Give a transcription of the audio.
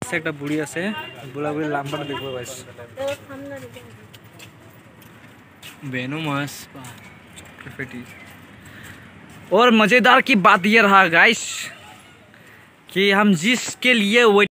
আছে একটা বুড়ি আছে বুড়া বুড়ি লাম্বাটা দেখবো গাইস बेनो मास और मज़ेदार की बात ये रहा गाइस कि हम जिसके लिए